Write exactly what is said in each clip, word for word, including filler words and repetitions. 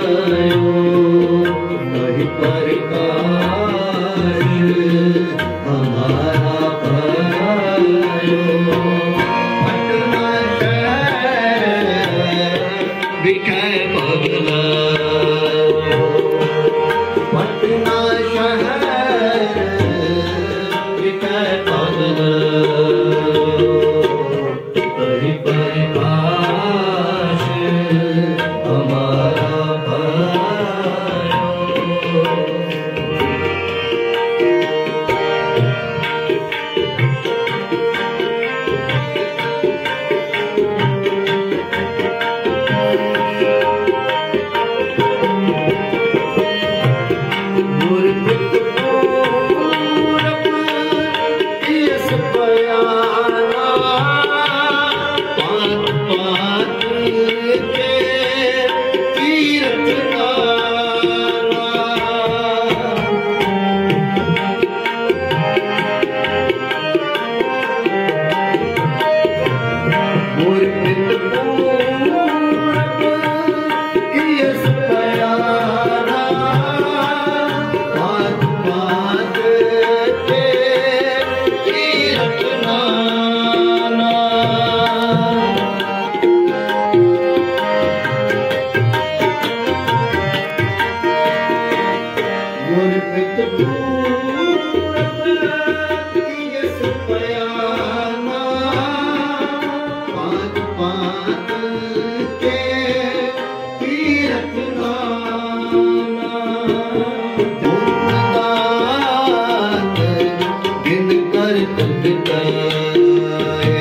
वही प्रकाश हमारा पायो। पटना शहर बिकै पगला, पटना शहर बिकै पगला, वही प्रकाश हमारा पायो। गुरबित पूरब यस बयाना, पात पात के तीरथ गाना। गुरबित पूरब यस बयाना, पात पात के तीरथ नाना। गुरबित पूरब यस बयाना, पात पात के तीरथ नाना। पुण्यदात गिन कर तुझ गाए,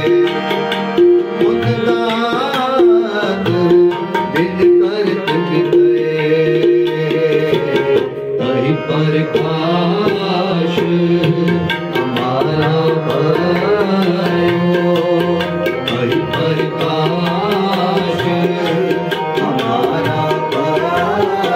पुण्यदात गिन कर तुझ गए। वही प्रकाश हमारा पायो, वही प्रकाश हमारा पायो।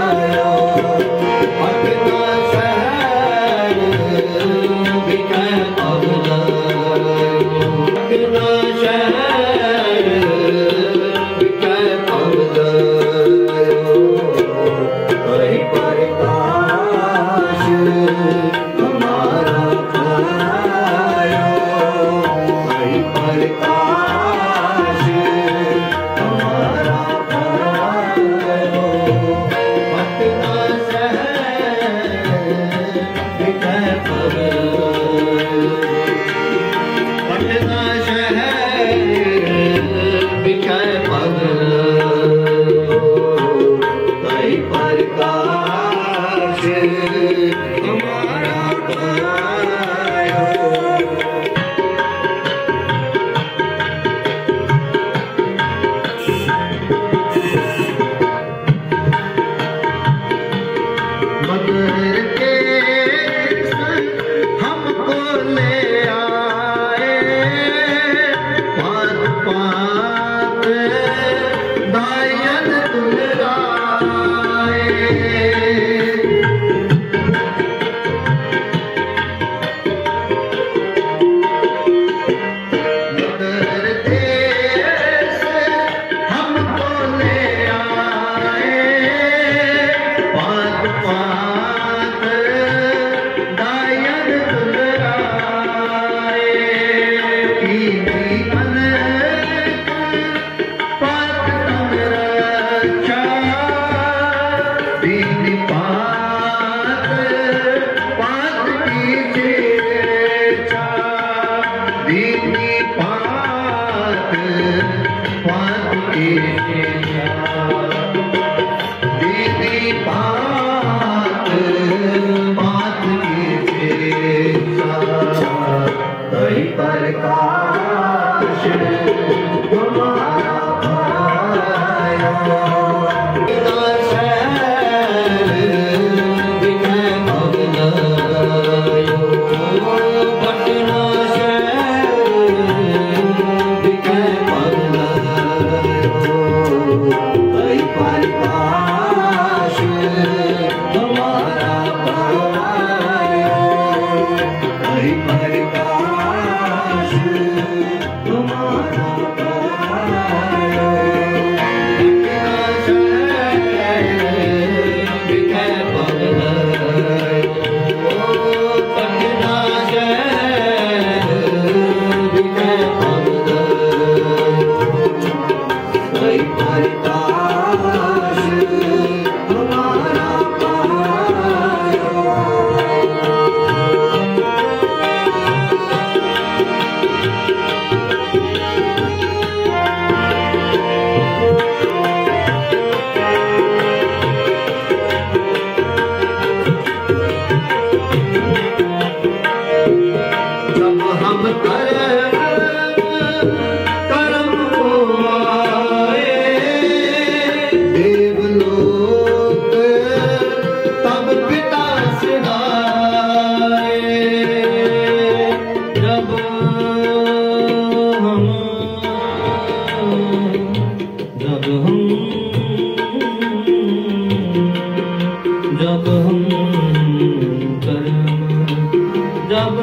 जब हम कर्म जब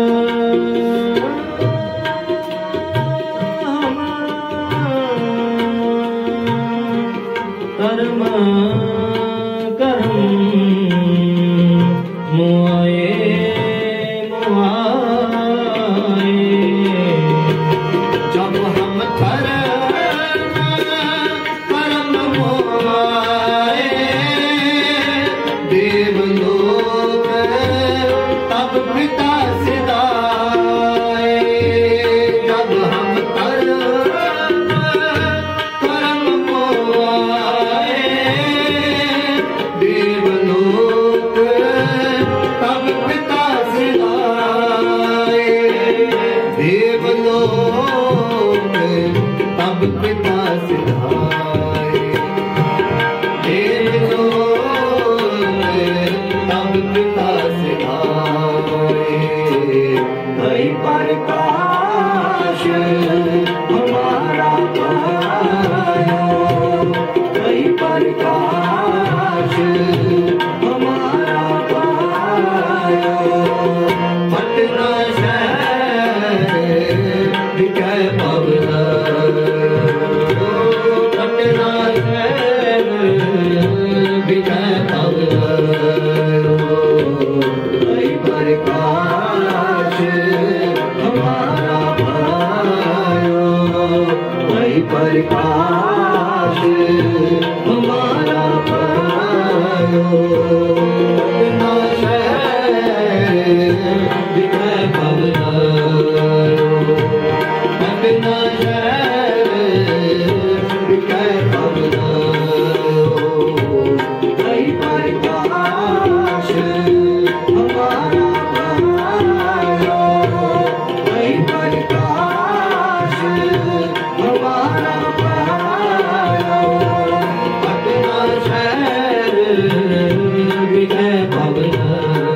कर्म कर्म मुआए मुआए जब हम कर्म कर्म मुआए देवलोक तब पिता सिधाए। जब हम कर्म कर्म मुआए देवलोक तब पिता सिधाए। देवलोक तब पिता सिधाए। देवलोक तब पिता सिधाए। भई प्रकाश हमारा पायो। भई प्रकाश हमारा पायो। पटना शहर बिकै पवना। पटना शहर बिकै पवना। भई प्रकाश हमारा पायो। भई प्रकाश हमारा पायो। पटना शहर बिकै पवना। पटना शहर बिकै पवना। भई प्रकाश हमारा पायो। भई प्रकाश हमारा पायो। पटना शहर बिकै पवना।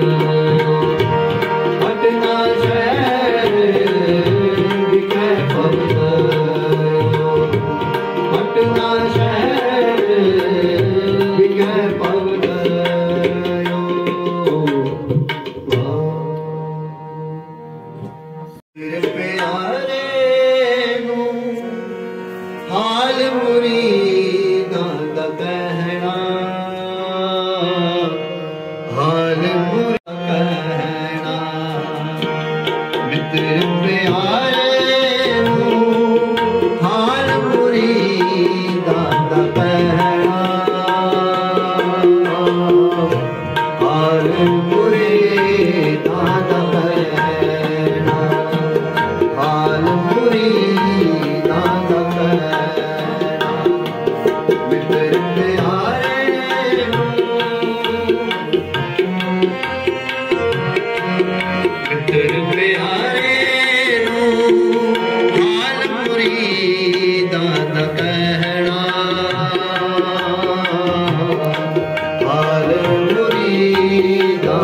पटना शहर बिकै पवना। पटना शहर बिकै पवना। तेरे प्यारे नू हाल मुरीदां दा कहना। हाल मुरीदां कहना। मित्र प्यारे नू हाल मुरीदां दा कहना। हाल मुरीदां दा कहना। हाल मुरीदां दा कहना। मित्र प्यारे नू मित्र प्यारे नू हाल मुरीदां दा कहना। हाल मुरीदां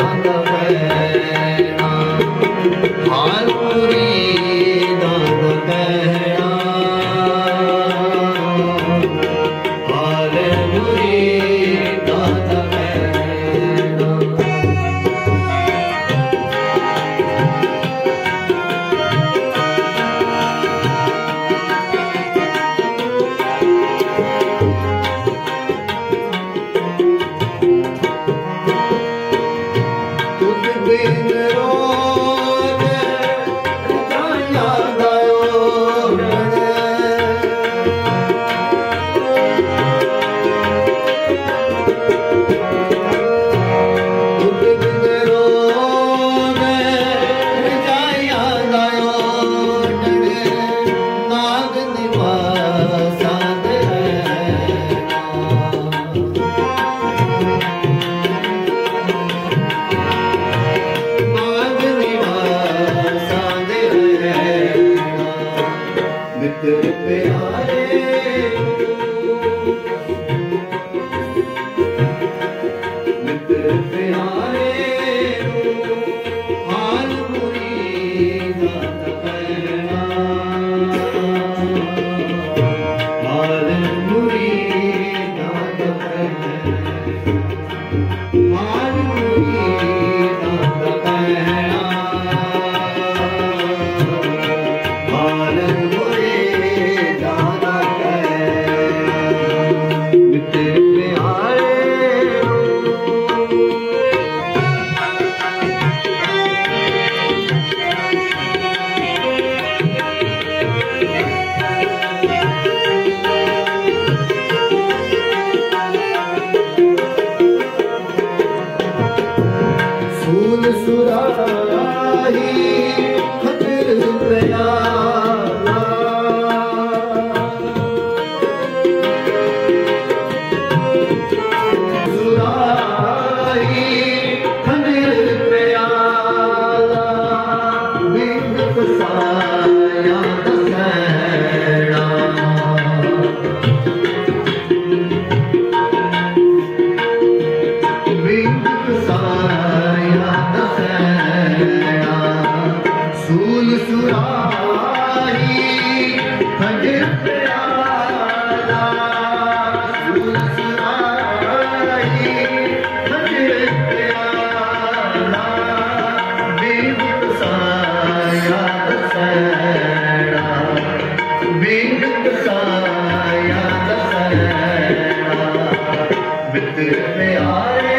मित्र प्यारे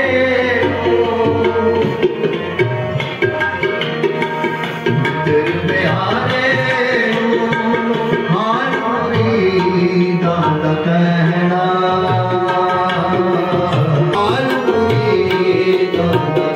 मित्र प्यारे हाल मुरीदा दा कहना हाल मुरीदा दा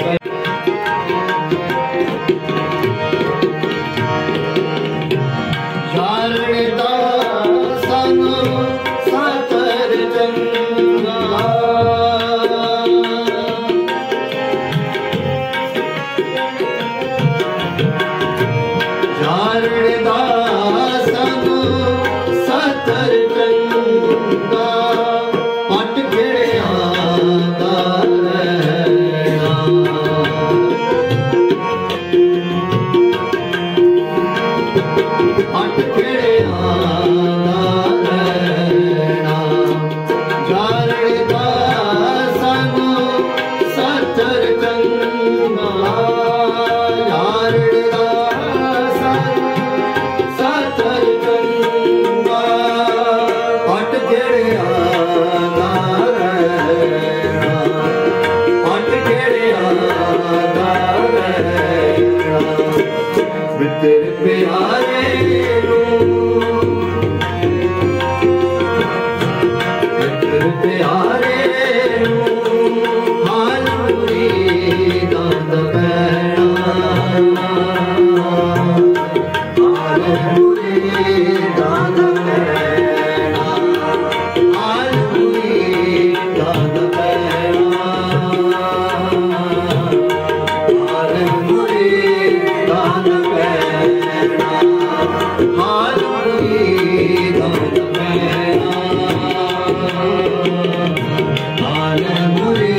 मित्र प्यारे मित्र प्यारे हाल मुरीदा दा कहना हाल मुरीदा दा कहना हाल मुरीदा दा कहना हाल मुरीदा दा हाल मुरीदा दा कहना हाल मुरीदा